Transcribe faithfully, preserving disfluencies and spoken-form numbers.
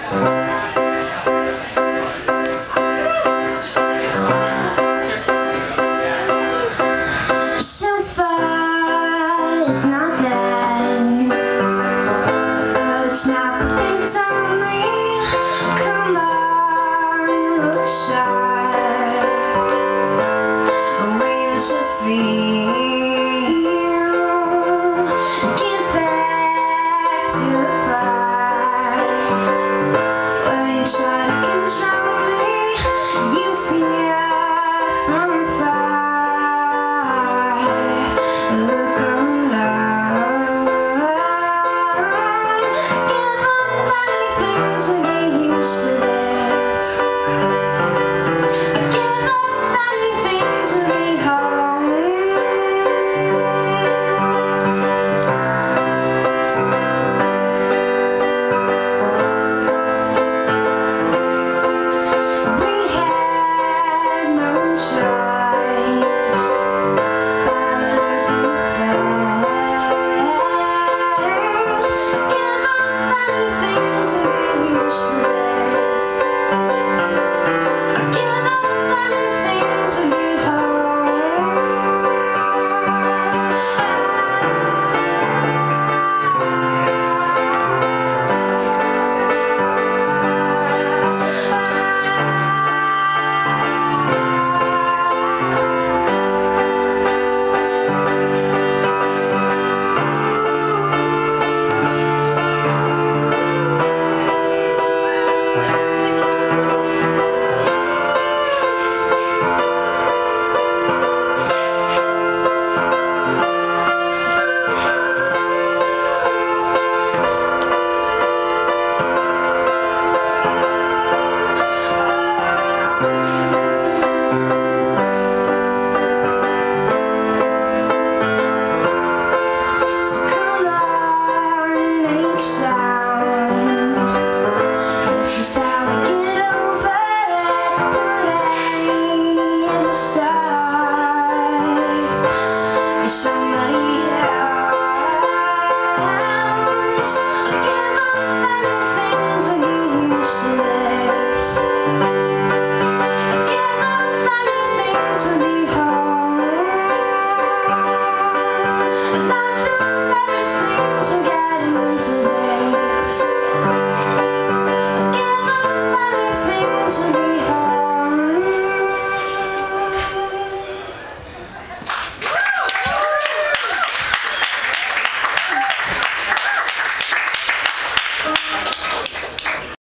So far, it's not bad, but it's not what they told me. Come on, look sharp, the way that you feel. Get back to the part where you try to control me. You fear from afar. Look around. Give up anything to get used to this. Give up anything to be home. We had no choice. Somebody else. Give up anything to get used to this. Give up anything to be home. And I've done everything to get into this. Give up anything to be